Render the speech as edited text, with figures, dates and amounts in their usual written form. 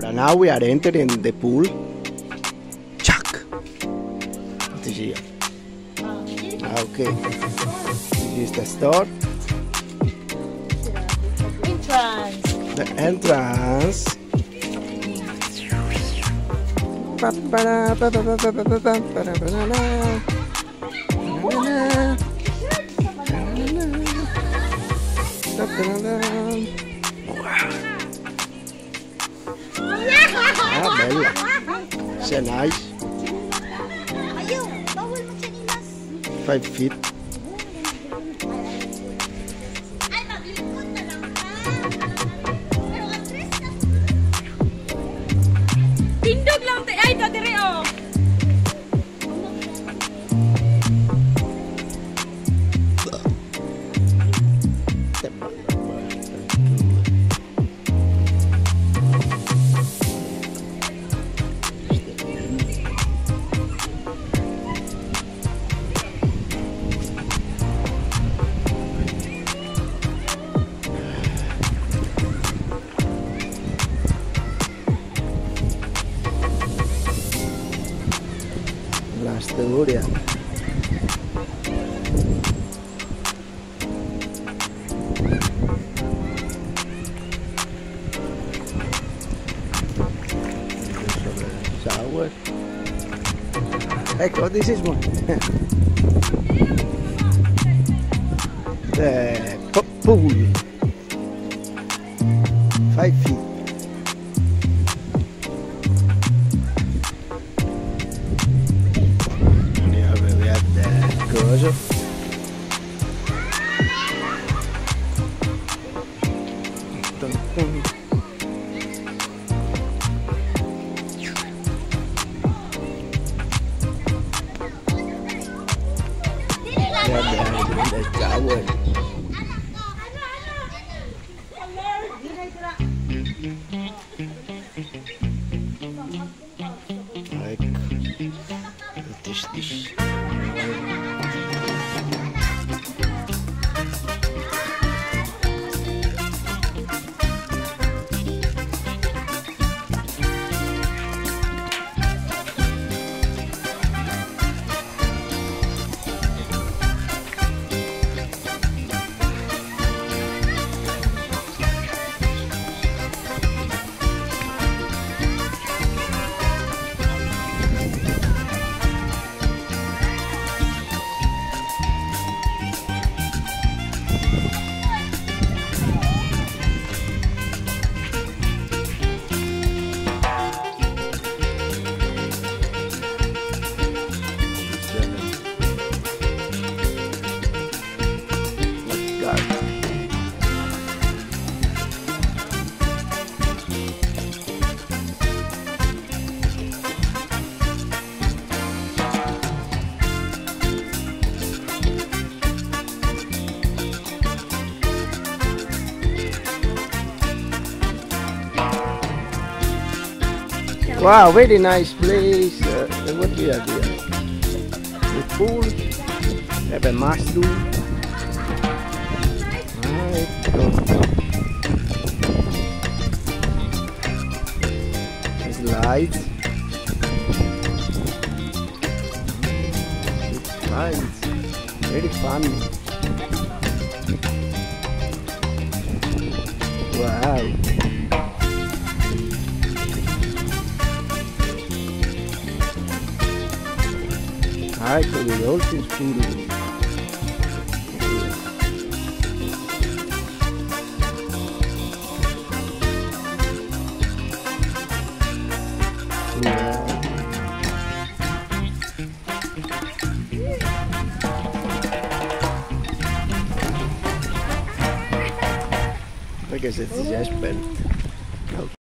So now we are entering the pool. Chuck. What is here? Okay. This is the store. Entrance. The entrance. Ah, bella. So nice. 5 feet. Tindog lang te. Ay, dadiri oh. Last area. Shower. Ecco, this is one. The pool. 5 feet. Cosa? Wow, very nice place. What we are here? The pool. We have a mushroom. There's lights. Lights. Very fun. Wow. Ecco le dolci scuri. Perché se si è spento.